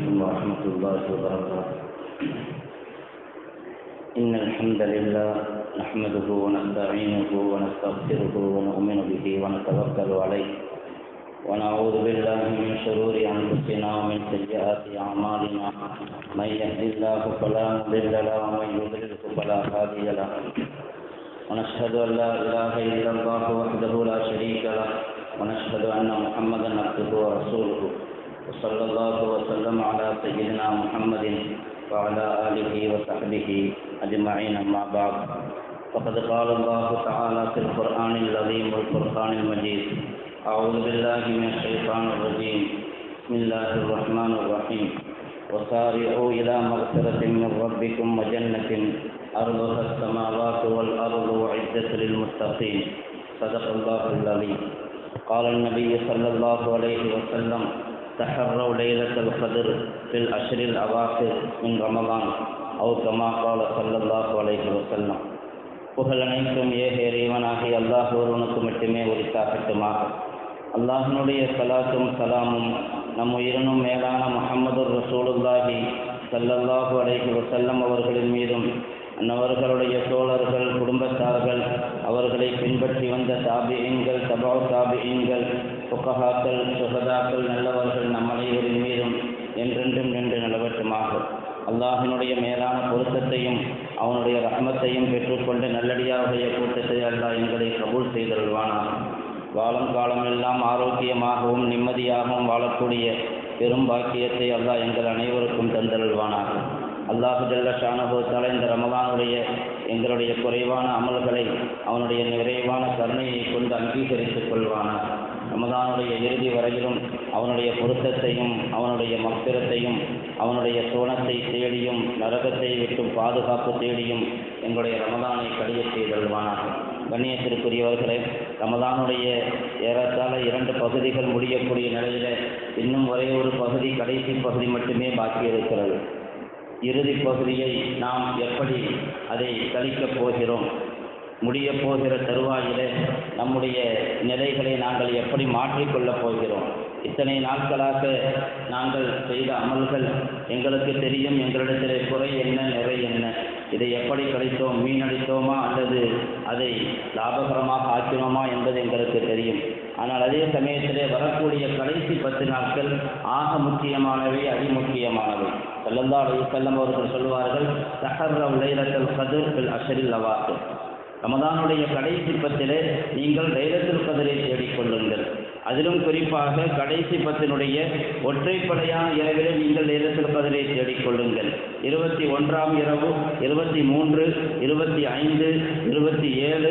عليكم ورحمة الله وبركاته. إن الحمد لله نحمده ونستعينه ونستغفره ونؤمن به ونتوكل عليه ونعوذ بالله من شرور أنفسنا ومن سيئات أعمالنا. من يهد الله فلا مضل له ومن يضلل فلا هادي له. ونشهد أن لا إله إلا الله وحده لا شريك له ونشهد أن محمدا عبده ورسوله. وصلى الله وسلم على سيدنا محمد وعلى آله وصحبه أجمعين. أما بعد، فقد قال الله تعالى في القرآن العظيم والفرقان المجيد: أعوذ بالله من الشيطان الرجيم. بسم الله الرحمن الرحيم. وسارعوا إلى مغفرة من ربكم وجنة أرضها السماوات والأرض أعدت للمتقين. صدق الله العظيم. قال النبي صلى الله عليه وسلم: تحروا ليلة القدر في العشر الأواخر من رمضان، أو كما قال صلى الله عليه وسلم. புகழ் அனைத்தும் ஏக இறைவனாகி அல்லாஹ் ஒருவனுக்கு மட்டுமே உரித்தாகட்டுமாக. அல்லாஹ்வினுடைய ஸலாத்தும் சலாமும் நம் உயிரினும் மேலான முஹம்மது ரசூலுல்லாஹி ஸல்லல்லாஹு அலைஹி வஸல்லம் அவர்களின் மீதும், அன்னவர்களுடைய தோழர்கள், குடும்பத்தார்கள், அவர்களை பின்பற்றி வந்த தாபிஈன்கள், தபா தாபிஈன்கள், ஃபுகஹாக்கள், சுஹதாக்கள், நல்லவர்கள் நம் அனைவரின் மீதும் என்றென்றும் நின்று நிலவட்டுமாக. அல்லாஹினுடைய மேலான பொருத்தத்தையும் அவனுடைய ரஹ்மத்தையும் பெற்றுக்கொண்டு நல்லடியாருடைய கூட்டத்தை அல்லாஹ் எங்களை கபூல் செய்தருள்வானாக. வாழும் காலமெல்லாம் ஆரோக்கியமாகவும் நிம்மதியாகவும் வாழக்கூடிய பெரும் பாக்கியத்தை அல்லாஹ் எங்கள் அனைவருக்கும் தந்தருள்வானாக. அல்லாஹு ஜல்ல ஷானஹு தஆலா இந்த ரமலானுடைய எங்களுடைய குறைவான அமல்களை அவனுடைய நிறைவான கருணையை கொண்டு அங்கீகரித்துக் கொள்வானாக. ரமலானுடைய இறுதி வரையிலும் அவனுடைய பொருத்தத்தையும் அவனுடைய மக்பிரத்தையும் அவனுடைய சோனத்தை தேடியும் நரகத்தை விட்டும் பாதுகாப்பு தேடியும் எங்களுடைய ரமலானை கழிய செய்தல்வானாக. கண்ணியத்திற்குரியவர்களே, ரமலானுடைய ஏறத்தாழ 2 பகுதிகள் முடியக்கூடிய நிலையில் இன்னும் ஒரே ஒரு பகுதி, கடைசி பகுதி மட்டுமே பாக்கி இருக்கிறது. இறுதி பகுதியை நாம் எப்படி அதை கழிக்கப் போகிறோம், முடிய போகிற தருவாயிலே நம்முடைய நிலைகளை நாங்கள் எப்படி மாற்றிக்கொள்ளப் போகிறோம்? இத்தனை நாட்களாக நாங்கள் செய்த அமல்கள் எங்களுக்கு தெரியும். எங்களிடத்தில் குறை என்ன, நிறை என்ன, இதை எப்படி கழித்தோம், மீனடித்தோமா அல்லது அதை லாபகரமாக ஆக்கினோமா என்பது எங்களுக்கு தெரியும். ஆனால் அதே சமயத்திலே வரக்கூடிய கடைசி 10 நாட்கள் ஆக முக்கியமானவை, அதிமுக்கியமானவை. ஸல்லல்லாஹு அலைஹி வஸல்லம் அவர்கள் சொல்வார்கள்: தஹர்ரவ் லைலத்துல் கத்ர் ஃபில் அஷ்ரில் அவாகிர். ரமதானுடைய கடைசி 10 நீங்கள் லைலத்துல் கத்ரை தேடிக்கொள்ளுங்கள். அதிலும் குறிப்பாக கடைசி 10 ஒற்றைப்படையான இரவிலே நீங்கள் லைலத்துல் கத்ரை தேடிக்கொள்ளுங்கள். 21ஆம் இரவு, 23, 25, 27,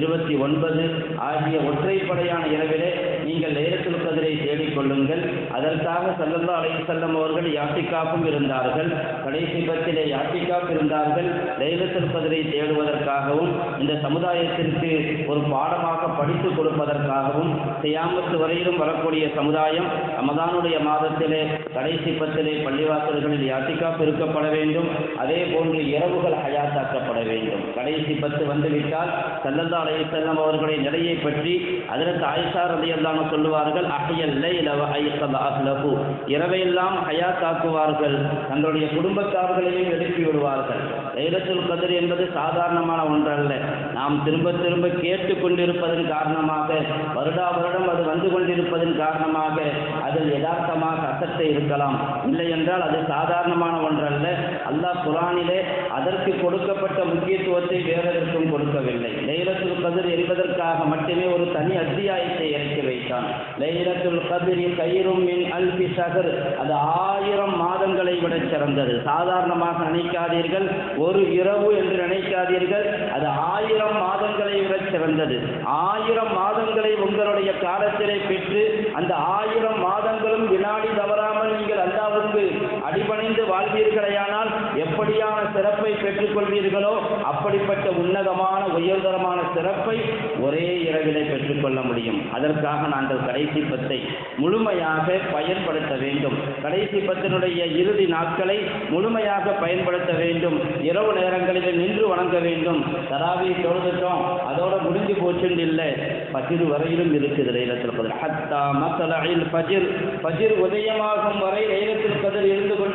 29 ஆகிய ஒற்றைப்படையான இரவிலே நீங்கள் லைலத்துல் கத்ரை தேடிக்கொள்ளுங்கள். அதற்காக ஸல்லல்லாஹு அலைஹி வஸல்லம் அவர்கள் யாத்திகாஃபும் இருந்தார்கள். கடைசி 10 யாத்திகாஃப் இருந்தார்கள். லைலத்துல் கத்ரை தேடுவதற்காகவும் இந்த சமுதாயத்திற்கு ஒரு பாடமாக படித்து கொடுப்பதற்காகவும் கியாமத் வரையிலும் வரக்கூடிய சமுதாயம் ரமதானுடைய மாதத்திலே கடைசி 10 பள்ளிவாசல்களில் யாத்திகாஃப் இருக்கப்பட வேண்டும். அதே போன்று இரவுகள் ஹயாத்தாக்கப்பட வேண்டும். கடைசி 10 வந்துவிட்டால் ஸல்லல்லாஹு அலைஹி வஸல்லம் அவர்களுடைய நிலையை பற்றி ஹஜ்ரத் ஆயிஷா ரலியல்லாஹு அன்ஹா சொல்லுவார்கள்: அஹ்யல் லைல வ ஐகத அஹ்லஹு. இரவையெல்லாம் ஹயாத்தாக்குவார்கள், தங்களுடைய குடும்பத்தார்களையும் எழுப்பி விடுவார்கள். லைலத்துல் கத்ர் என்பது சாதாரணமான ஒன்றல்ல. நாம் திரும்ப திரும்ப கேட்டு கொண்டிருப்பதன் காரணமாக, வருடா வருடம் அது வந்து கொண்டிருப்பதன் காரணமாக அதில் யதார்த்தமாக அசட்டை இருக்கலாம். இல்லை என்றால் அது சாதாரணமான ஒன்றல்ல. அல்லாஹ் குர்ஆனிலே அதற்கு கொடுக்கப்பட்ட முக்கியத்துவத்தை வேறெதற்கும் கொடுக்கவில்லை. லைலத்துல் கத்ர் என்பதற்காக மட்டுமே ஒரு தனி அத்தியாயத்தை இறக்கி வைத்தான். லைலத்துல் கத்ரி கைரும் மின் அல்ஃபி ஷஹர். அது 1000 மாதங்களை விட சிறந்தது. சாதாரணமாக நினைக்காதீர்கள், ஒரு இரவு என்று நினைக்காதீர்கள். அது 1000 மாதங்களை விட சிறந்தது. 1000 மாதங்களை உங்களுடைய காலத்திலே பெற்று அந்த 1000 மாதங்களும் வினாடி தவறாமல் நீங்கள் அல்லாஹ்வுக்கு அடிபணிந்து வாழ்வீர்களேயானால் எப்படியான சிறப்பை பெற்றுக்கொள்வீர்களோ அப்படிப்பட்ட உன்னதமான உயர்தரமான சிறப்பை ஒரே இரவிலே பெற்றுக்கொள்ள முடியும். அதற்காக நாங்கள் கடைசி 10 முழுமையாக பயன்படுத்த வேண்டும். கடைசி 10 இறுதி நாட்களை முழுமையாக பயன்படுத்த வேண்டும். இரவு நேரங்களில் நின்று வணங்க வேண்டும். தராவி தொழுதுட்டோம், அதோட முடிஞ்சு போச்சுன்னு இல்லை, ஃபஜ்ர் வரையிலும் இருக்குது லைலத்துல் கத்ர். ஹத்தா மத்லஇல் ஃபஜ்ர், ஃபஜ்ர் உதயமாகும் வரை லைலத்துல் கத்ர் இருந்து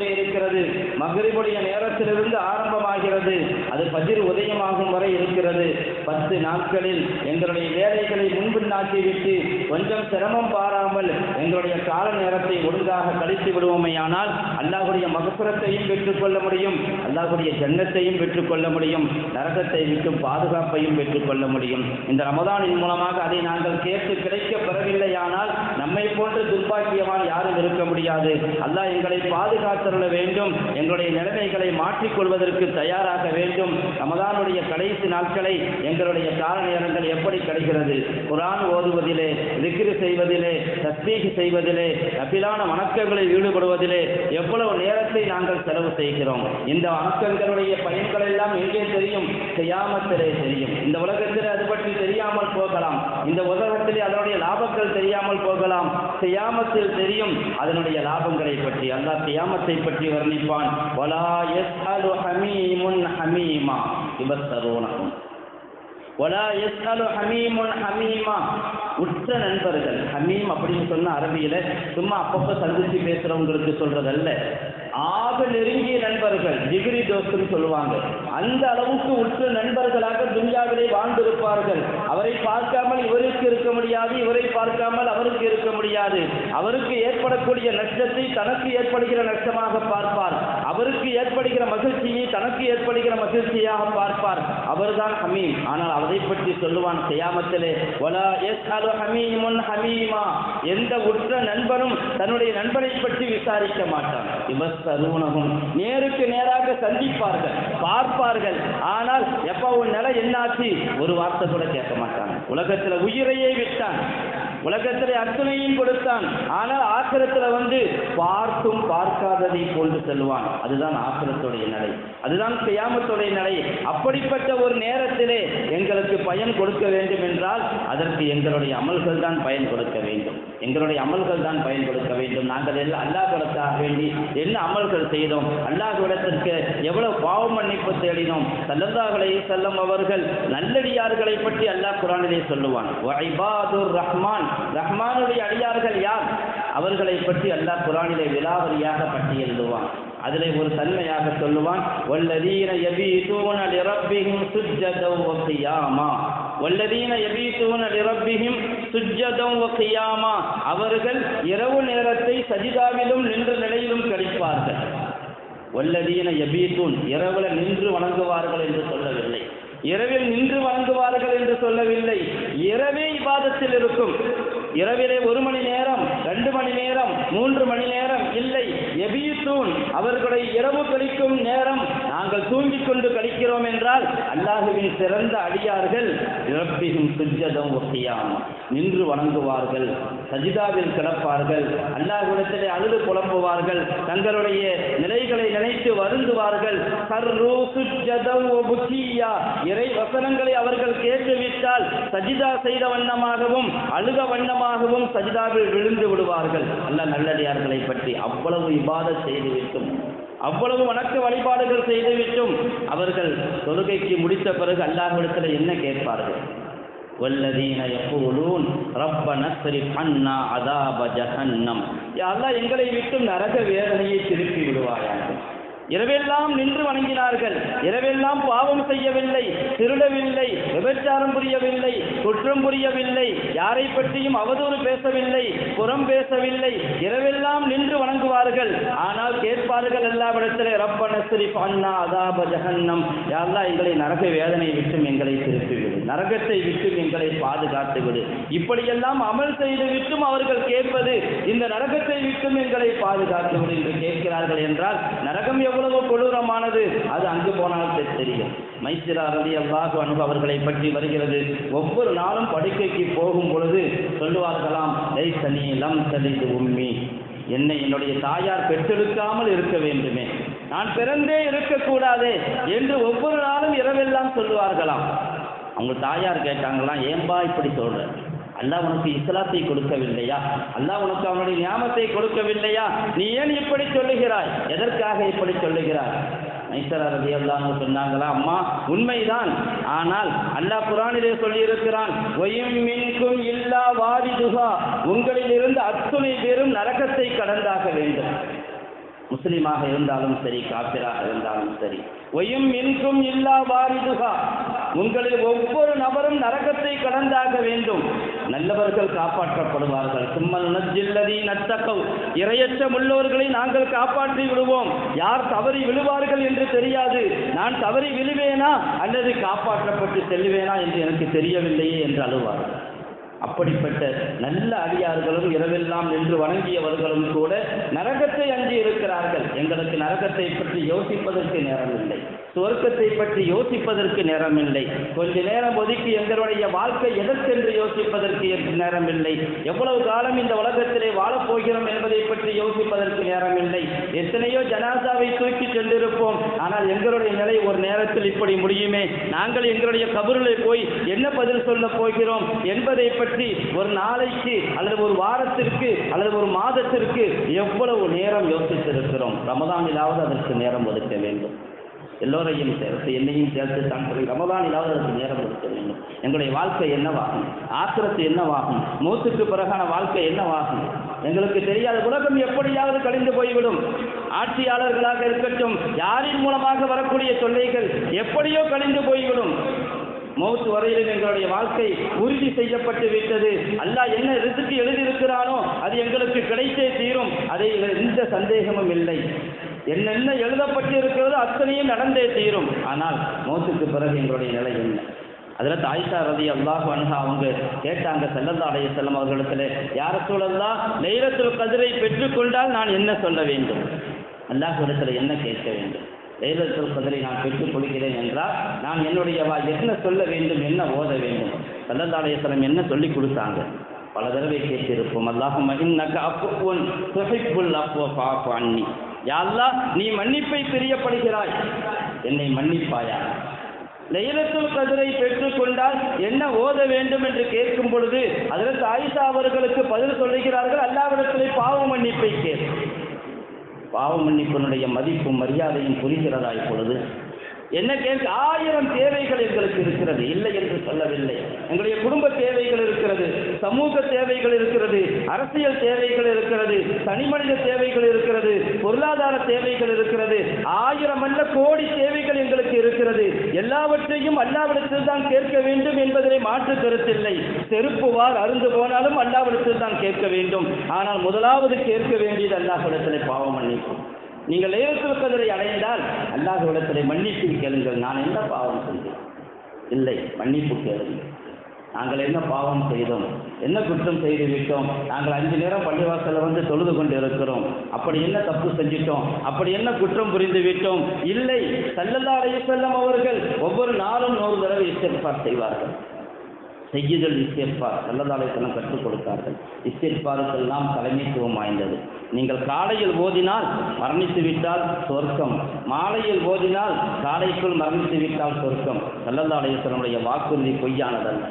மக்ரிபுடைய நேரத்திலிருந்து ஆரம்பமாகிறது, அது ஃபஜ்ர் உதயமாகும் வரை இருக்கிறது. 10 நாட்களில் எங்களுடைய வேலைகளை முன்பின்னாக்கிவிட்டு கொஞ்சம் சிரமம் பாராமல் எங்களுடைய கால நேரத்தை ஒழுங்காக கழித்து விடுவோமேயானால் அல்லாஹ்வுடைய மக்ஃபிரத்தையும் பெற்றுக்கொள்ள முடியும், அல்லாஹ்வுடைய ஜன்னத்தையும் பெற்றுக்கொள்ள முடியும், நரகத்தை விட்டு பாதுகாப்பையும் பெற்றுக்கொள்ள முடியும். இந்த ரமதானின் மூலமாக அதை நாங்கள் கேட்டு கிடைக்க பெறவில்லையானால் நம்மை போன்று துர்பாக்கியவான் யாரும் இருக்க முடியாது. அல்லாஹ் எங்களை பாதுகாத்தருள வேண்டும், எங்களுடைய நிலைமைகளை மாற்றிக்கொள்வதற்கு தயாராக வேண்டும். ரமதானுடைய கடைசி நாட்களை எங்களுடைய கால நேரங்கள் எப்படி கிடைக்கிறது? குர்ஆன் ஓதுவதிலே, திக்ர் செய்வதிலே, தஸ்பீஹ் செய்வதிலே, நஃபிலான வணக்கங்களில் ஈடுபடுவதிலே எவ்வளவு நேரத்தை நாங்கள் செலவு செய்கிறோம். இந்த வணக்கங்களுடைய பயன்கள் எல்லாம் எங்கே தெரியும்? கியாமத்திலே தெரியும். இந்த உலகத்திலே அது பற்றி தெரியாமல் போகலாம், இந்த உலகத்திலே அதனுடைய லாபங்கள் தெரியாமல் போகலாம், கியாமத்தில் தெரியும் அதனுடைய லாபங்களை பற்றி. அல்லாஹ் கியாமத்தை பற்றி வர்ணிப்பான். வலா யஸ்அலு ஹமீமுன் ஹமீமா யுபஸ்ஸரூனஹும் வலா யஸ்அலு ஹமீமுன் ஹமீமா. உற்ற நண்பர்கள், ஹமீம் அப்படின்னு சொன்ன அரபியில சும்மா அப்பப்போ சந்திச்சு பேசுறவங்களுக்கு சொல்றதல்ல, ஆக நெருங்கிய நண்பர்கள், டிகிரி தோஸ்துன்னு சொல்லுவாங்க. அந்த அளவுக்கு உற்ற நண்பர்களாக துன்யாவிலே வாழ்ந்திருப்பார்கள். அவரை பார்க்காமல் இவருக்கு இருக்க முடியாது, இவரை பார்க்காமல் அவருக்கு இருக்க முடியாது. அவருக்கு ஏற்படக்கூடிய நஷ்டத்தை தனக்கு ஏற்படுகிற நஷ்டமாக பார்ப்பார், அவருக்கு ஏற்படுகிற மகிழ்ச்சியை தனக்கு ஏற்படுகிற மகிழ்ச்சியாக பார்ப்பார். அவர்தான் ஹமீம். ஆனால் அதை பற்றி சொல்லுவான் கியாமத்திலே, வலா யஸ்அலு ஹமீமுன் ஹமீமா. எந்த உற்ற நண்பனும் தன்னுடைய நண்பனை பற்றி விசாரிக்க மாட்டான். யுபஸ்ஸரூனஹும், நேருக்கு நேராக சந்திப்பார்கள், பார்ப்பார்கள். ஆனால் எப்ப உன் நிலை என்னாச்சு ஒரு வார்த்தை கூட கேட்க மாட்டாங்க. உலகத்தில் உயிரையே விட்டான், உலகத்திலே அத்தனையும் கொடுத்தான், ஆனால் ஆக்கிரத்தில் வந்து பார்த்தும் பார்க்காததை போன்று செல்வான். அதுதான் ஆக்கிரத்துடைய நிலை, அதுதான் கியாமத்துடைய நிலை. அப்படிப்பட்ட ஒரு நேரத்திலே எங்களுக்கு பயன் கொடுக்க வேண்டும் என்றால் அதற்கு எங்களுடைய அமல்கள் தான் பயன் கொடுக்க வேண்டும், எங்களுடைய அமல்கள் தான் பயன் கொடுக்க வேண்டும். நாங்கள் எல்லாம் அல்லாஹ்விடத்தாக வேண்டி என்ன அமல்கள் செய்தோம், அல்லாஹ்விடத்திற்கு எவ்வளவு பாவ மன்னிப்பு தேடினோம். ஸல்லல்லாஹு அலைஹி வஸல்லம் அவர்கள் நல்லடியார்களை பற்றி அல்லாஹ் குர்ஆனிலே சொல்லுவான். வஇபாதுர் ரஹ்மான், ரஹ்மானுடைய அடியார்கள் யார்? அவர்களை பற்றி அல்லாஹ் குர்ஆனிலே விலாவரியாக பட்டியலிடுவான். அதிலே ஒரு தன்மையாக சொல்லுவான், வல்லதீன யபீதூன லிரப்பிஹிம் சுஜ்ஜதன் வ கியாமா. வல்லதீன யபீதூன லிரப்பிஹிம் சுஜ்ஜதன் வ கியாமா. அவர்கள் இரவு நேரத்தை சஜிதாவிலும் நின்ற நிலையிலும் கழிப்பார்கள். வல்லதீன யபீதூன், இரவுல நின்று வணங்குவார்கள் என்று சொல்லவில்லை, இரவில் நின்று வணங்குவார்கள் என்று சொல்லவில்லை. இரவே இபாதத்தில் இருக்கும். இரவிலே 1 மணி நேரம், 2 மணி நேரம், 3 மணி நேரம் இல்லை. யபீதூன், அவர்களுடைய இரவு கழிக்கும் நேரம் நாங்கள் தூங்கிக் கொண்டு கழிக்கிறோம் என்றால் அல்லாஹுவின் சிறந்த அடியார்கள் ரப்பிஹிம் சுஜ்ஜதன் வ கியாமா, நின்று வணங்குவார்கள், சஜிதாவில் கிடப்பார்கள், அல்லாஹ்விடத்திலே அழுது புலம்புவார்கள், தங்களுடைய நிலைகளை நினைத்து வருந்துவார்கள். கர்ரு சுஜ்ஜதன் வ புகியா, இறை வசனங்களை அவர்கள் கேட்டுவிட்டால் சஜிதா செய்த வண்ணமாகவும் அழுத வண்ணமாகவும் சஜிதாவில் விழுந்து விடுவார்கள். அல்லாஹ் நல்லடியார்களை பற்றி அவ்வளவு இபாதத் செய்துவிட்டும், அவ்வளவு வணக்க வழிபாடுகள் செய்துவிட்டும் அவர்கள் தொழுகைக்கு முடித்த பிறகு அல்லாஹ்விடத்தில் என்ன கேட்பார்கள்? வல்லதீன யகூலூன் ரப்பனா ஸ்ரிஃப் அன்னா அஸாப ஜஹன்னம். யா அல்லாஹ், எங்களை விட்டு நரக வேதனையை திருப்பி விடுவாயாக. இரவெல்லாம் நின்று வணங்கினார்கள், இரவெல்லாம் பாவம் செய்யவில்லை, திருடவில்லை, விபச்சாரம் புரியவில்லை, குற்றம் புரியவில்லை, யாரை பற்றியும் அவதூறு பேசவில்லை, புறம் பேசவில்லை, இரவெல்லாம் நின்று வணங்குவார்கள். ஆனால் கேட்பார்கள் அல்லாஹ்விடத்திலே, ரப்பனா ஸ்ரிஃப் அன்னா அஸாப ஜஹன்னம். யா அல்லாஹ், எங்களை நரக வேதனை விட்டும் எங்களை திருப்பி விடு, நரகத்தை விட்டும் எங்களை பாதுகாத்து விடு. இப்படியெல்லாம் அமல் செய்து விட்டும் அவர்கள் கேட்பது, இந்த நரகத்தை விட்டும் எங்களை பாதுகாத்து விடு என்று கேட்கிறார்கள் என்றால் நரகம் எவ்வளவு கொடூரமானது அது அங்கு போனால் தெரியும். மைசிரா ரலியல்லாஹு அன்ஹு அவர்களை பற்றி வருகிறது, ஒவ்வொரு நாளும் படுக்கைக்கு போகும் பொழுது சொல்லுவார்களாம், லைஸனி லம் தலிது உம்மி, என்னை என்னுடைய தாயார் பெற்றெடுக்காமல் இருக்க வேண்டுமே, நான் பிறந்தே இருக்கக்கூடாதே என்று ஒவ்வொரு நாளும் இரவெல்லாம் சொல்லுவார்களாம். அவங்க தாயார் கேட்டாங்களாம், ஏன்பா இப்படி சொல்ற? அல்லாஹ் உனக்கு இஸ்லாத்தை கொடுக்கவில்லையா? அல்லாஹ் உனக்கு அவனுடைய நியாமத்தை கொடுக்கவில்லையா? நீ ஏன் இப்படி சொல்லுகிறாய்? எதற்காக இப்படி சொல்லுகிறாய்? மைசரா ரலியல்லாஹு அன்ஹு சொன்னாங்களா, அம்மா உண்மைதான், ஆனால் அல்லாஹ் குர்ஆனிலே சொல்லியிருக்கிறான், வயும் மின்கும் இல்லா வாரிதுஹா, உங்களிலிருந்து அத்துணை பேரும் நரகத்தை கடந்தாக வேண்டும். முஸ்லிமாக இருந்தாலும் சரி, காபிராக இருந்தாலும் சரி. ஒயும் மின்கும் இல்லா வாரிதுகா, உங்களில் ஒவ்வொரு நபரும் நரகத்தை கடந்தாக வேண்டும். நல்லவர்கள் காப்பாற்றப்படுவார்கள். சும்மல் நஜ்ஜில்லதி நத்தகவ், இரையச்சம் உள்ளவர்களை நாங்கள் காப்பாற்றி விடுவோம். யார் தவறி விழுவார்கள் என்று தெரியாது. நான் தவறி விழுவேனா அல்லது காப்பாற்றப்பட்டு செல்லுவேனா என்று எனக்கு தெரியவில்லையே என்று அழுவார்கள். அப்படிப்பட்ட நல்ல அடியார்களும் இரவெல்லாம் நின்று வணங்கியவர்களும் கூட நரகத்தை அஞ்சி இருக்கிறார்கள். எங்களுக்கு நரகத்தை பற்றி யோசிப்பதற்கு நேரமில்லை, சுவர்க்கத்தை பற்றி யோசிப்பதற்கு நேரமில்லை. கொஞ்ச நேரம் ஒதுக்கி எங்களுடைய வாழ்க்கை எதற்கென்று யோசிப்பதற்கு நேரமில்லை. எவ்வளவு காலம் இந்த உலகத்திலே வாழப்போகிறோம் என்பதை பற்றி யோசிப்பதற்கு நேரமில்லை. எத்தனையோ ஜனாசாவை தூக்கி சென்றிருப்போம். ஆனால் எங்களுடைய நிலை ஒரு நேரத்தில் இப்படி முடியுமே, நாங்கள் எங்களுடைய கபரிலே போய் என்ன பதில் சொல்ல போகிறோம் என்பதை பற்றி ஒரு நாளைக்கு அல்லது ஒரு வாரத்திற்கு அல்லது ஒரு மாதத்திற்கு எவ்வளவு நேரம் யோசித்திருக்கிறோம். ரமதானிலாவது அதற்கு நேரம் ஒதுக்க வேண்டும். எல்லோரையும் சேர்த்து என்னையும் சேர்த்து தான் ரமதானிலாவது அதற்கு நேரம் ஒதுக்க வேண்டும். எங்களுடைய வாழ்க்கை என்னவாகும், ஆத்திரத்து என்னவாகும், மூத்துக்கு பிறகான வாழ்க்கை என்னவாகும் எங்களுக்கு தெரியாத. உலகம் எப்படியாவது கழிந்து போய்விடும். ஆட்சியாளர்களாக இருக்கட்டும், யாரின் மூலமாக வரக்கூடிய தொல்லைகள் எப்படியோ கழிந்து போய்விடும். மௌத் வரையிலும் எங்களுடைய வாழ்க்கை உறுதி செய்யப்பட்டு விட்டது. அல்லாஹ் என்ன ரிஸ்க்கு எழுதியிருக்கிறானோ அது எங்களுக்கு கிடைத்தே தீரும். அதை எந்த சந்தேகமும் இல்லை. என்னென்ன எழுதப்பட்டு இருக்கிறதோ அத்தனையும் நடந்தே தீரும். ஆனால் மௌத்துக்கு பிறகு எங்களுடைய நிலை என்ன? அதில் ஆயிஷா ரலியல்லாஹு அன்ஹா அவங்க கேட்டாங்க ஸல்லல்லாஹு அலைஹி வஸல்லம் அவர்களிடத்தில், யா ரசூலல்லாஹ், லைலத்துல் கத்ரை பெற்றுக்கொண்டால் நான் என்ன சொல்ல வேண்டும்? அல்லாஹ்விடத்தில் என்ன கேட்க வேண்டும்? லைலத்துல் கத்ரை நான் பெற்றுக் கொள்கிறேன் என்றால் நான் என்னுடைய என்ன சொல்ல வேண்டும், என்ன ஓத வேண்டும்? ஸல்லல்லாஹு அலைஹி வஸல்லம் என்ன சொல்லி கொடுத்தாங்க? பல தடவை கேட்டிருப்போம். அல்லாஹும்ம இன்னக அஃபுவுன் துஹிப்புல் அஃப்வ ஃபஅஃபு அன்னி. யா அல்லாஹ், நீ மன்னிப்பை பிரியப்படுகிறாய், என்னை மன்னிப்பாயா? லைலத்துல் கத்ரை பெற்றுக்கொண்டால் என்ன ஓத வேண்டும் என்று கேட்கும் பொழுது ஹஜ்ரத் ஆயிஷா அவர்களுக்கு பதில் சொல்லுகிறார்கள், அல்லாஹ்விடத்திலே பாவ மன்னிப்பை கேள். பாவ மன்னிப்பினுடைய மதிப்பும் மரியாதையும் புரிகிறதா? இப்பொழுது என்ன கேட்க? 1000 தேவைகள் எங்களுக்கு இருக்கிறது, இல்லை என்று சொல்லவில்லை. எங்களுடைய குடும்ப தேவைகள் இருக்கிறது, சமூக தேவைகள் இருக்கிறது, அரசியல் தேவைகள் இருக்கிறது, தனிமனித தேவைகள் இருக்கிறது, பொருளாதார தேவைகள் இருக்கிறது. 1000 அல்ல கோடி தேவைகள் எங்களுக்கு இருக்கிறது. எல்லாவற்றையும் அல்லாஹ்விடத்தில் தான் கேட்க வேண்டும் என்பதிலே மாற்று கருத்தில்லை. செருப்புவார் அருந்து போனாலும் அல்லாஹ்விடத்தில் தான் கேட்க வேண்டும். ஆனால் முதலாவது கேட்க வேண்டியது அல்லாஹ்விடத்திலே பாவ மன்னிப்பு. நீங்கள் லைலத்துல் கத்ரை அடைந்தால் அல்லாஹ்விடத்திலே மன்னிப்பு கேளுங்கள். நான் என்ன பாவம் செய்தேன்? இல்லை, மன்னிப்பு கேளுங்கள். நாங்கள் என்ன பாவம் செய்தோம், என்ன குற்றம் செய்து விட்டோம்? நாங்கள் 5 நேரம் பள்ளிவாசலில் வந்து தொழுது கொண்டு இருக்கிறோம். அப்படி என்ன தப்பு செஞ்சிட்டோம்? அப்படி என்ன குற்றம் புரிந்து விட்டோம்? இல்லை, ஸல்லல்லாஹு அலைஹி வஸல்லம் அவர்கள் ஒவ்வொரு நாளும் 100 தடவை இஸ்திக்ஃபார் செய்வார்கள். செய்யுதல் இஸ்திக்ஃபார் ஸல்லல்லாஹு அலைஹி வஸல்லம் கற்றுக் கொடுத்தார்கள். இஸ்திக்ஃபாருக்கெல்லாம் தலைமைத்துவம் வாய்ந்தது. நீங்கள் காலையில் ஓதினால் மரணித்து விட்டால் சொர்க்கம், மாலையில் ஓதினால் காலைக்குள் மரணித்து விட்டால் சொர்க்கம். ஸல்லல்லாஹு அலைஹி வஸல்லம் வாக்குறுதி பொய்யானதல்ல.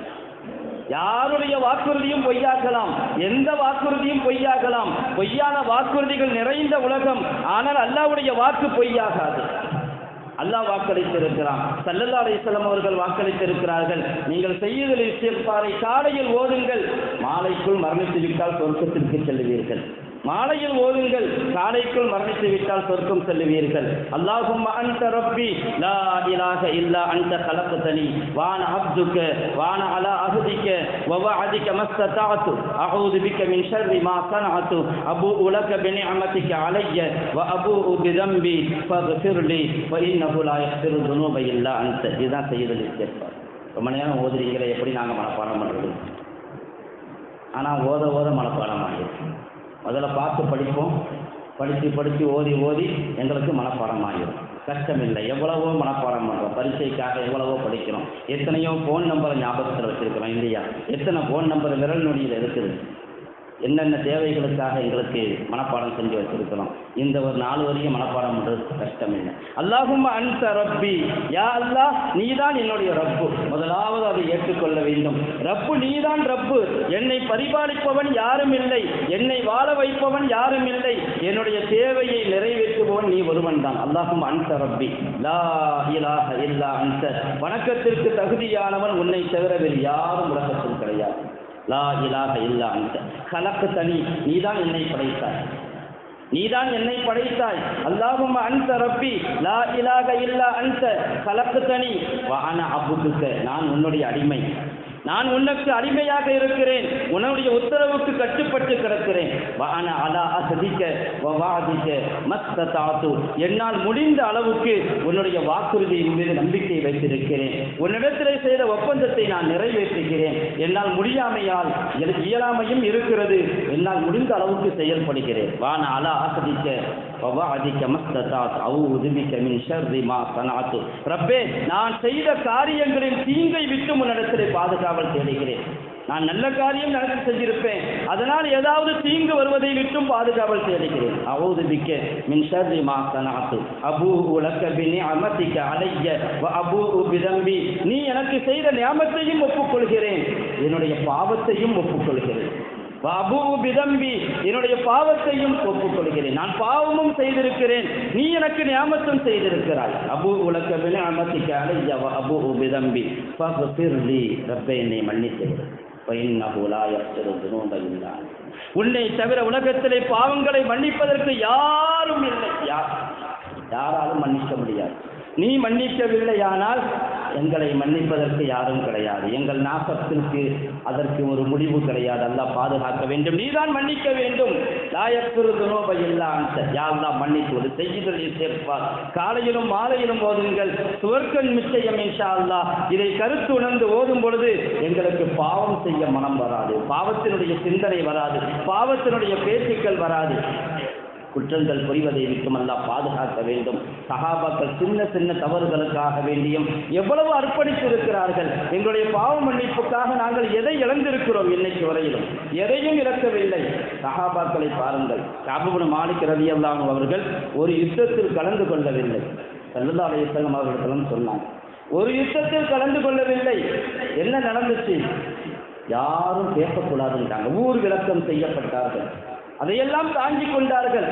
யாருடைய வாக்குறுதியும் பொய்யாகலாம், எந்த வாக்குறுதியும் பொய்யாகலாம். பொய்யான வாக்குறுதிகள் நிறைந்த உலகம். ஆனால் அல்லாஹ்வுடைய வாக்கு பொய்யாகாது. அல்லாஹ் வாக்களித்திருக்கிறான், ஸல்லல்லாஹு அலைஹி வஸல்லம் அவர்கள் வாக்களித்திருக்கிறார்கள். நீங்கள் செய்யுதல் இஸ்திக்ஃபாரை காலையில் ஓதுங்கள், மாலைக்குள் மரணித்து விட்டால் சொர்க்கத்திற்கு செல்லுவீர்கள். மாலையில் ஓதுங்கள், காலைக்குள் மரணித்து விட்டால் சொர்க்கம் செல்லுவீர்கள். அல்லாஹும்ம அன்த ரப்பி லா இலாஹ இல்லா அன்த கலக்தனி வான அப்துக வான அலா அஹ்திக வ வஅதிக மஸ்ததஅது அஊது பிக மின் ஷர்ரி மா ஸனஅது அபூஉ லக பிநிஅமதிக அலைய வ அபூஉ பிதம்பி ஃபக்ஃபிர்லி ஃப இன்னஹு லா யக்ஃபிரு ذுனூப இல்லா அன்த. இதுதான் செய்யுதல் இஸ்திக்ஃபார். ரொம்ப நேரம் ஓதுறீங்களே, எப்படி நாங்கள் மனப்பாடம் பண்ணுறது? ஆனால் ஓத ஓத மனப்பாடம் ஆகிடும். முதல்ல பார்த்து படிப்போம், படித்து ஓதி எங்களுக்கு மனப்பாடம் ஆகிடும். கஷ்டமில்லை. எவ்வளவோ மனப்பாடம் பண்ணுறோம், பரீட்சைக்காக எவ்வளவோ படிக்கிறோம். எத்தனையோ ஃபோன் நம்பரை ஞாபகத்தில் வச்சுருக்கிறோம் இல்லையா? எத்தனை ஃபோன் நம்பர் விரல் நொடியில் இருக்குது. என்னென்ன தேவைகளுக்காக எங்களுக்கு மனப்பாடம் செஞ்சு வச்சிருக்கிறோம். இந்த ஒரு 4 வரையும் மனப்பாடம் பண்ணுறது கஷ்டம் இல்லை. அல்லாஹும்ம அன்த ரப்பி, யா அல்லாஹ், நீதான் என்னுடைய ரப்பு. முதலாவது அதை ஏற்றுக்கொள்ள வேண்டும். ரப்பு நீதான் ரப்பு. என்னை பரிபாலிப்பவன் யாரும் இல்லை, என்னை வாழ வைப்பவன் யாரும் இல்லை, என்னுடைய தேவையை நிறைவேற்றுபவன் நீ ஒருவன் தான். அல்லாஹும்ம அன்த ரப்பி லா இலாஹ இல்லா அன்த. வணக்கத்திற்கு தகுதியானவன் உன்னை தவிர வேறு யாரும் உலகத்தில் கிடையாது. லா இலாஹ இல்லா அன்த கலக்தனி, நீதான் என்னை படைத்தாய். நீதான் என்னை படைத்தாய். அல்லாஹும்ம அன்த ரப்பி லா இலாஹ இல்லா அன்த கலக்தனி வ அன அப்துக, நான் உன்னுடைய அடிமை, நான் உனக்கு அடிமையாக இருக்கிறேன், உன்னுடைய உத்தரவுக்கு கட்டுப்பட்டு கிடக்கிறேன். வஅன அலா அஹதிக வ வஅதிக மஸ்ததாது, என்னால் முடிந்த அளவுக்கு உன்னுடைய வாக்குறுதியின் மீது நம்பிக்கை வைத்திருக்கிறேன். உன்னிடத்திலே செய்த ஒப்பந்தத்தை நான் நிறைவேற்றுகிறேன். என்னால் முடியாமையால் இயலாமையும் இருக்கிறது, என்னால் முடிந்த அளவுக்கு செயல்படுகிறேன். வஅன அலா அஹதிக வ வஅதிக மஸ்ததாது அஊது பிக மின் ஷர்ரி மா ஸனஅது. ரப்பே, நான் செய்த காரியங்களின் தீங்கை விட்டு உன்னிடத்திலே பாதுகாவல் தேடுகிறேன். நான் நல்ல காரியம் நடத்தி செஞ்சிருப்பேன், அதனால் ஏதாவது தீங்கு வருவதை விட்டும் பாதுகாவல் தேடுகிறேன். அஊது பிக மின் ஷர்ரி மா ஸனஅது அபூஉ லக பிநிஅமதிக அலைய வ அபூஉ பிதம்பி. நீ எனக்கு செய்த நியாமத்தையும் ஒப்புக்கொள்கிறேன், என்னுடைய பாவத்தையும் ஒப்புக்கொள்கிறேன். அபூஉ பிதம்பி, என்னுடைய பாவத்தையும் ஒப்புக்கொள்கிறேன். நான் பாவமும் செய்திருக்கிறேன், நீ எனக்கு நியாமத்தும் செய்திருக்கிறாய். அபூஉ லக பிநிஅமதிக அலைய வ அபூஉ பிதம்பி ஃபக்ஃபிர் லீ. ரப்பே, என்னை மன்னித்து விடு. ஃபஇன்னஹு லா யக்ஃபிரு ذுனூப இல்லா அன்த. உன்னை தவிர உலகத்திலே பாவங்களை மன்னிப்பதற்கு யாரும் இல்லை, யாராலும் மன்னிக்க முடியாது. நீ மன்னிக்கவில்லையானால் எங்களை மன்னிப்பதற்கு யாரும் கிடையாது. எங்கள் நாசத்திற்கு அதற்கு ஒரு முடிவு கிடையாது. அல்லாஹ் பாதுகாக்க வேண்டும், நீதான் மன்னிக்க வேண்டும். லா யக்ஃபிரு ذுனூப இல்லா அன்த. யா அல்லாஹ் மன்னித்து செய்யுதல் இஸ்திக்ஃபார் காலையிலும் மாலையிலும் ஓதுங்கள், சுவர்க்கம் நிச்சயம் இன்ஷா அல்லாஹ். இதை கருத்து உணர்ந்து ஓதும் பொழுது எங்களுக்கு பாவம் செய்ய மனம் வராது, பாவத்தினுடைய சிந்தனை வராது, பாவத்தினுடைய பேச்சுக்கள் வராது. குற்றங்கள் புரிவதை விட்டும் அல்லாஹ் பாதுகாக்க வேண்டும். சஹாபாக்கள் சின்ன சின்ன தவறுகளுக்காக வேண்டியும் எவ்வளவு அர்ப்பணித்திருக்கிறார்கள். எங்களுடைய பாவ மன்னிப்புக்காக நாங்கள் எதை இழந்திருக்கிறோம்? இன்னைக்கு வரையிலும் எதையும் இழக்கவில்லை. சஹாபாக்களை பாருங்கள். கஅப் இப்னு மாலிக் ரலியல்லாஹு அன்ஹு அவர்கள் ஒரு யுத்தத்தில் கலந்து கொள்ளவில்லை. ஸல்லல்லாஹு அலைஹி வஸல்லம் அவர்களும் சொன்னாங்க, ஒரு யுத்தத்தில் கலந்து கொள்ளவில்லை. என்ன நடந்துச்சு? யாரும் பேசக்கூடாதுன்றாங்க, ஊர் விளக்கம் செய்யப்பட்டார்கள். அதையெல்லாம் தாங்கிக் கொண்டார்கள்.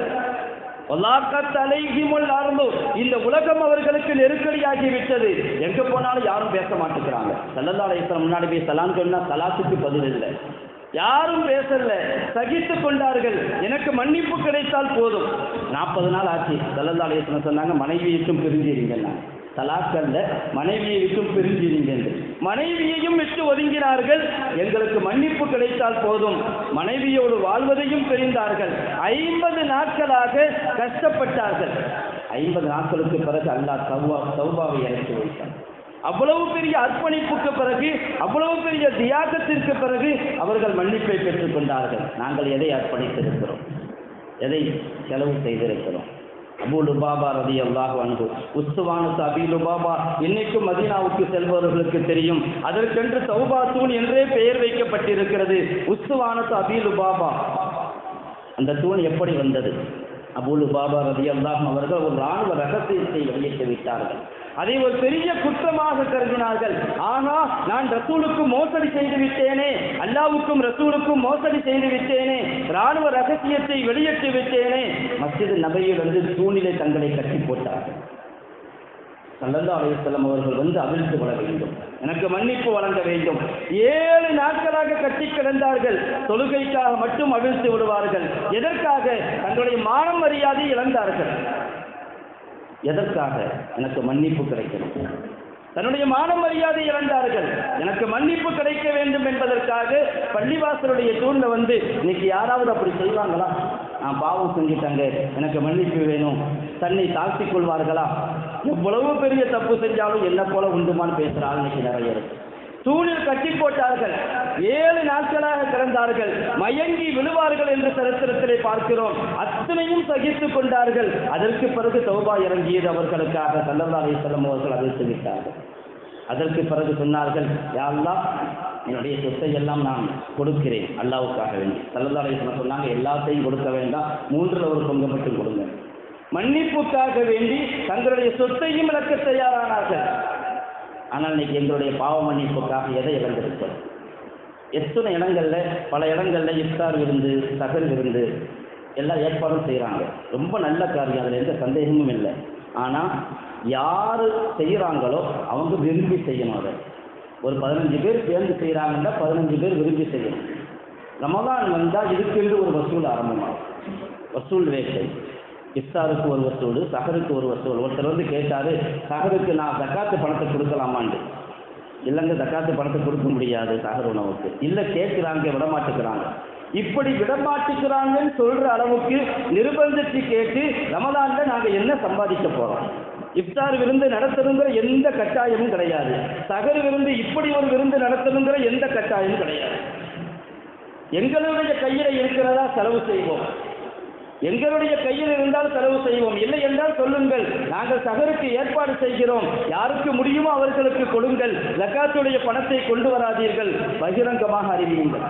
இந்த உலகம் அவர்களுக்கு நெருக்கடியாகிவிட்டது. எங்க போனாலும் யாரும் பேச மாட்டேங்கிறாங்க. ஸல்லல்லாஹு அலைஹி வஸல்லம் முன்னாடி போய் சலாம் சொன்னா சலாத்துக்கு பதில் இல்லை, யாரும் பேசல, சகித்துக் கொண்டார்கள். எனக்கு மன்னிப்பு கிடைத்தால் போதும். 40 நாள் ஆச்சு. ஸல்லல்லாஹு அலைஹி வஸல்லம் சொன்னாங்க, மனைவியையும் பிரிஞ்சிருங்க. தலாக்கல்ல மனைவியை விட்டும் பிரிஞ்சிருங்க. மனைவியையும் விட்டு ஒதுங்கினார்கள். எங்களுக்கு மன்னிப்பு கிடைத்தால் போதும், மனைவியோடு வாழ்வதையும் தெரிந்தார்கள். 50 நாட்களாக கஷ்டப்பட்டார்கள். 50 நாட்களுக்கு பிறகு அல்லாஹ் தௌபாவை இறக்கி வைத்தார். அவ்வளவு பெரிய அர்ப்பணிப்புக்கு பிறகு, அவ்வளவு பெரிய தியாகத்திற்கு பிறகு அவர்கள் மன்னிப்பை பெற்றுக் கொண்டார்கள். நாங்கள் எதை அர்ப்பணித்திருக்கிறோம்? எதை செலவு செய்திருக்கிறோம்? அபூ லுபாபா ரலியல்லாஹு அன்ஹு, உஸ்துவானத்து அபீ லுபாபா, இன்னைக்கும் மதீனாவுக்கு செல்பவர்களுக்கு தெரியும். அதற்கென்று தௌபா தூண் என்றே பெயர் வைக்கப்பட்டிருக்கிறது. உஸ்துவானத்து அபீ லுபாபா. அந்த தூண் எப்படி வந்தது? அபூ லுபாபா ரலியல்லாஹு அன்ஹு அவர்கள் ஒரு ராணுவ ரகசியத்தை வெளியிட்டு விட்டார்கள். அதை ஒரு பெரிய குற்றமாக கருதினார்கள். ஆனா, நான் ரசூலுக்கு மோசடி செய்து விட்டேனே, அல்லாஹ்வுக்கும் ரசூலுக்கும் மோசடி செய்து விட்டேனே, ராணுவ ரகசியத்தை வெளியிட்டு விட்டேனே. மஸ்ஜித் நபவியில் வந்து தூணிலே தங்களை கட்டி போட்டார்கள். ஸல்லல்லாஹு அலைஹி வஸல்லம் அவர்கள் அவிழ்த்து விட வேண்டும், எனக்கு மன்னிப்பு வழங்க வேண்டும். 7 நாட்களாக கட்டி கிடந்தார்கள். தொழுகைக்காக மட்டும் அவிழ்த்து விடுவார்கள். எதற்காக? தங்களுடைய மானம் மரியாதை இழந்தார்கள். எதற்காக? எனக்கு மன்னிப்பு கிடைக்கணும். தன்னுடைய மான மரியாதை இழந்தார்கள். எனக்கு மன்னிப்பு கிடைக்க வேண்டும் என்பதற்காக பள்ளிவாசலுடைய தூண்ல வந்து, இன்னைக்கு யாராவது அப்படி செய்வாங்களா? நான் பாவம் செஞ்சுட்டாங்க, எனக்கு மன்னிப்பு வேணும், தன்னை தாழ்த்திக் கொள்வார்களா? எவ்வளவு பெரிய தப்பு செஞ்சாலும் என்ன போல உண்டுமான்னு பேசுற ஆள் இன்னைக்கு நிறைய இருக்கு. தூணில் கட்டி போட்டார்கள். 7 நாட்களாக கிடந்தார்கள். மயங்கி விழுவார்கள் என்று சரித்திரத்திலே பார்க்கிறோம். அத்தனையும் சகித்துக் கொண்டார்கள். அதற்கு பிறகு தௌபா இறங்கியது அவர்களுக்காக. ஸல்லல்லாஹு அலைஹி வஸல்லம் அவர்கள் அவிழ்த்து விட்டார்கள். அதற்கு பிறகு சொன்னார்கள், யா அல்லாஹ், என்னுடைய சொத்தை எல்லாம் நான் கொடுக்கிறேன் அல்லாஹ்வுக்காக வேண்டி. ஸல்லல்லாஹு அலைஹி வஸல்லம் சொன்னாங்க, எல்லாத்தையும் கொடுக்க வேண்டாம், 3ல் ஒரு பங்கு மட்டும் கொடுங்க. மன்னிப்புக்காக வேண்டி தங்களுடைய சொத்தையும் இழக்க தயாரானார்கள். ஆனால் இன்னைக்கு எங்களுடைய பாவ மன்னிப்புக்காக எதை இழந்திருக்கிறோம்? எத்தனை இடங்கள்ல, பல இடங்கள்ல இஃப்தார் விருந்து, சஹர் விருந்து எல்லாம் ஏற்பாடும் செய்கிறாங்க. ரொம்ப நல்ல காரியம், அதில் எந்த சந்தேகமும் இல்லை. ஆனால் யார் செய்கிறாங்களோ அவங்க விரும்பி செய்யணும். அதை ஒரு 15 பேர் சேர்ந்து செய்கிறாங்கன்னா 15 பேர் விரும்பி செய்யணும். ரமலான் வந்தால் இதுக்கென்று ஒரு வசூல் ஆரம்பமாகும். வசூல் வேட்டை. இஃப்தாருக்கு ஒரு வசூல், சஹருக்கு ஒரு வசூல். ஒருத்தர் வந்து கேட்டார், சஹருக்கு நான் ஜக்காத்து பணத்தை கொடுக்கலாமான்னு. இல்லைங்க, ஜக்காத்து பணத்தை கொடுக்க முடியாது சஹர் உணவுக்கு. இல்லை, கேட்குறாங்க, விடமாட்டுக்கிறாங்க. இப்படி விடமாட்டுக்கிறாங்கன்னு சொல்கிற அளவுக்கு நிர்பந்தித்து கேட்டு ரமலான்ல நாங்கள் என்ன சம்பாதிக்க போகிறோம்? இஃப்தார் விருந்து நடத்தணுங்கிற எந்த கட்டாயமும் கிடையாது. சஹர் விருந்து இப்படி ஒரு விருந்து நடத்தணுங்கிற எந்த கட்டாயமும் கிடையாது. எங்களுடைய கையில் இருக்கிறதா செலவு செய்வோம். எங்களுடைய கையில் இருந்தால் செலவு செய்வோம். இல்லை என்றால் சொல்லுங்கள், நாங்கள் சஹருக்கு ஏற்பாடு செய்கிறோம், யாருக்கு முடியுமோ அவர்களுக்கு கொடுங்கள், ஜக்காத்துடைய பணத்தை கொண்டு வராதீர்கள், பகிரங்கமாக அறிவியுங்கள்.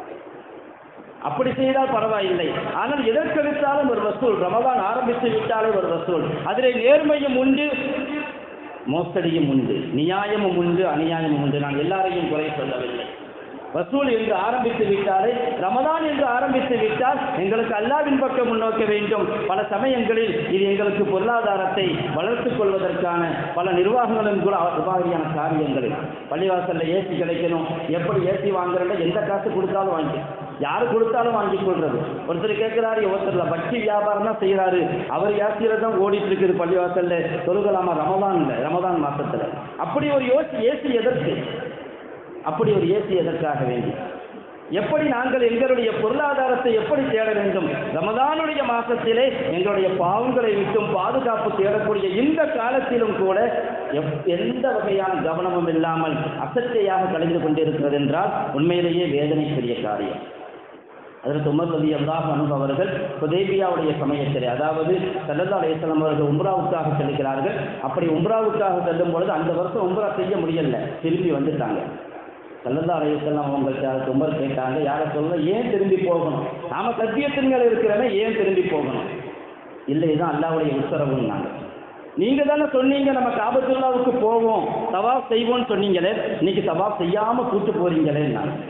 அப்படி செய்தால் பரவாயில்லை. ஆனால் எதற்கெடுத்தாலும் ஒரு வசூல். ரமலான் ஆரம்பித்து விட்டாலே ஒரு வசூல். அதிலே நேர்மையும் உண்டு, மோசடியும் உண்டு, நியாயமும் உண்டு, அநியாயமும் உண்டு. நான் எல்லாரையும் குறை சொல்லவில்லை. வசூல் என்று ஆரம்பித்து விட்டாலே, ரமலான் என்று ஆரம்பித்து விட்டால் எங்களுக்கு அல்லாஹ்வின் பக்கம் முன்னோக்க வேண்டும். பல சமயங்களில் இது எங்களுக்கு பொருளாதாரத்தை வளர்த்துக் கொள்வதற்கான பல நிர்வாகங்களும் கூட உபாதியான காரியங்கள். பள்ளிவாசலில் ஏசி கிடைக்கணும், எப்படி ஏசி வாங்குறத எந்த காசு கொடுத்தாலும் வாங்கி, யாரு கொடுத்தாலும் வாங்கி கொள்றது. ஒருத்தர் கேட்கிறாரு, ஒருத்தர் வட்டி வியாபாரம் தான் செய்கிறாரு, அவர் ஏசியில தான் ஓடிட்டு இருக்குது பள்ளிவாசல்ல, தொழுகலாமா ரமலான் மாசத்துல. அப்படி ஒரு ஏசி எதற்கு? அப்படி ஒரு ஏசி எதற்காக வேண்டி? எப்படி நாங்கள் எங்களுடைய பொருளாதாரத்தை எப்படி தேட வேண்டும்? ரமலானுடைய மாசத்திலே எங்களுடைய பாவங்களை விட்டும் பாதுகாப்பு தேடக்கூடிய இந்த காலத்திலும் கூட எந்த வகையான கவனமும் இல்லாமல் அசட்டையாக கழிந்து கொண்டிருக்கிறது என்றால் உண்மையிலேயே வேதனைக்குரிய காரியம். அதற்கு உமர் ரலியல்லாஹு அன்ஹு அவர்கள் ஹுதைபியாவுடைய சமயத்திலே, அதாவது ஸல்லல்லாஹு அலைஹி வஸல்லம் அவர்கள் உம்ராவுக்காக செல்கிறார்கள். அப்படி உம்ராவுக்காக செல்லும் பொழுது அந்த வருஷம் உம்ரா செய்ய முடியல, திரும்பி வந்துட்டாங்க. ஸல்லல்லாஹு அலைஹி வஸல்லம் அவங்கள்ட்ட உமர் கேட்டாங்க, யாரை சொல்ல, ஏன் திரும்பி போகணும்? நாம சத்தியத்தின் மேல இருக்கிறவன் ஏன் திரும்பி போகணும்? இல்லை, இதுதான் அல்லாஹ்வுடைய உத்தரவுன்னாங்க. நீங்க தானே சொன்னீங்க நம்ம காபத்துல்லாவுக்கு போவோம், தவாஃப் செய்வோம்னு சொன்னீங்களே, இன்னைக்கு தவாஃப் செய்யாம கூட்டு போறீங்களே.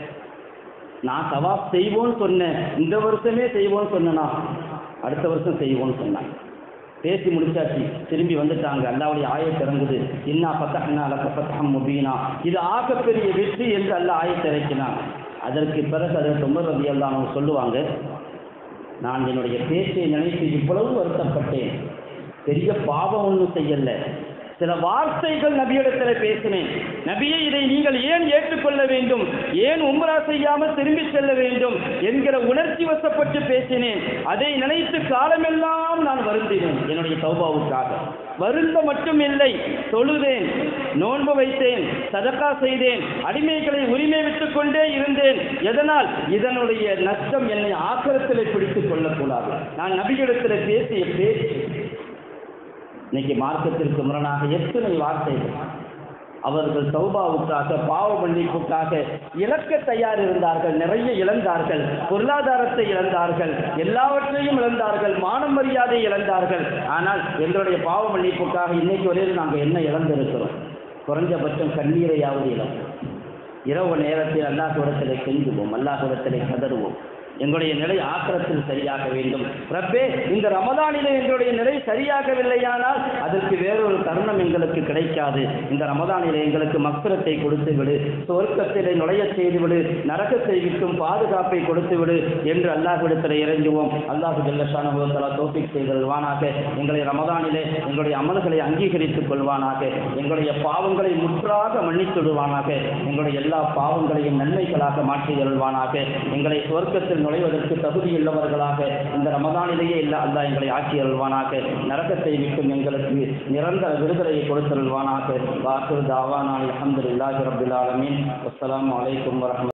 நான் தவாஃப் செய்வோம்னு சொன்னேன், இந்த வருஷமே செய்வோம்னு சொன்னா, அடுத்த வருஷம் செய்வோம்னு சொன்னாங்க. பேசி முடிச்சாச்சு, திரும்பி வந்துட்டாங்க. அல்லாஹ்வுடைய ஆயத் இறங்குது, இன்னா ஃபதஹ்னா லக ஃபத்ஹம் முபீனா, இது ஆகப்பெரிய வெற்றி என்று அல்லாஹ் ஆயத் இறக்கினான். அதற்கு பிறகு அதற்கு உமர் ரலியல்லாஹு அன்ஹு சொல்லுவாங்க, நான் என்னுடைய பேச்சை நினைத்து இவ்வளவு வருத்தப்பட்டேன், பெரிய பாவம் ஒன்றும் செய்யல, சில வார்த்தைகள் நபியிடத்தில் பேசினேன். நபியை, இதை நீங்கள் ஏன் ஏற்றுக்கொள்ள வேண்டும், ஏன் உம்ரா செய்யாமல் திரும்பி செல்ல வேண்டும் என்கிற உணர்ச்சி வசப்பட்டு பேசினேன். அதை நினைத்து காலமெல்லாம் நான் வருந்தினேன். என்னுடைய தௌபாவுக்காக வருந்த மட்டும் இல்லை, தொழுதேன், நோன்பு வைத்தேன், சதக்கா செய்தேன், அடிமைகளை உரிமை விட்டுக் கொண்டே இருந்தேன். எதனால்? இதனுடைய நஷ்டம் என்னை ஆக்கிரத்திலே பிடித்துக் கொள்ளக்கூடாது. நான் நபியிடத்தில் பேசிய பேச்சு இன்னைக்கு மார்க்கத்திற்கு முரணாக எத்தனை வார்த்தைகள். அவர்கள் தௌபாவுக்காக, பாவ மன்னிப்புக்காக இழக்க தயார் இருந்தார்கள், நிறைய இழந்தார்கள், பொருளாதாரத்தை இழந்தார்கள், எல்லாவற்றையும் இழந்தார்கள், மான மரியாதை இழந்தார்கள். ஆனால் எங்களுடைய பாவ மன்னிப்புக்காக இன்னைக்கு வரையில் நாங்கள் என்ன இழந்திருக்கிறோம்? குறைஞ்சபட்சம் கண்ணீரையாவது இழந்தோம். இரவு நேரத்தில் அல்லாஹ்விடத்திலே கெஞ்சுவோம், அல்லாஹ்விடத்திலே கதறுவோம், எங்களுடைய நிலை ஆக்கிரத்தில் சரியாக வேண்டும். ரப்பே, இந்த ரமதானிலே எங்களுடைய நிலை சரியாகவில்லையானால் அதற்கு வேறொரு தருணம் எங்களுக்கு கிடைக்காது. இந்த ரமதானிலே எங்களுக்கு மக்ஃபிரத்தை கொடுத்து விடு, சொர்க்கத்திலே நுழைய செய்து விடு, நரகத்தை விட்டும் பாதுகாப்பை கொடுத்து விடு என்று அல்லாஹ்விடத்தில் இறங்குவோம். அல்லாஹ் ஜல்ல ஷானஹு வ தஆலா தௌஃபீக் செய்தல்வானாக. எங்களை ரமதானிலே எங்களுடைய அமல்களை அங்கீகரித்துக் கொள்வானாக. எங்களுடைய பாவங்களை முற்றாக மன்னித்துடுவானாக. எங்களுடைய எல்லா பாவங்களையும் நன்மைகளாக மாற்றி அருள்வானாக. எங்களை சொர்க்கத்தில் நுழைவதற்கு தகுதியுள்ளவர்களாக இந்த ரமதானிலேயே அல்லாஹ் எங்களை ஆக்கி அருள்வானாக. நரகத்தை விட்டும் எங்களுக்கு நிரந்தர விடுதலையை கொடுத்தருள்வானாக. வாஹிரு தாவானா அல்ஹம்துலில்லாஹி ரப்பில் ஆலமீன். அஸ்ஸலாமு அலைக்கும் வரஹ்மத்துல்லாஹி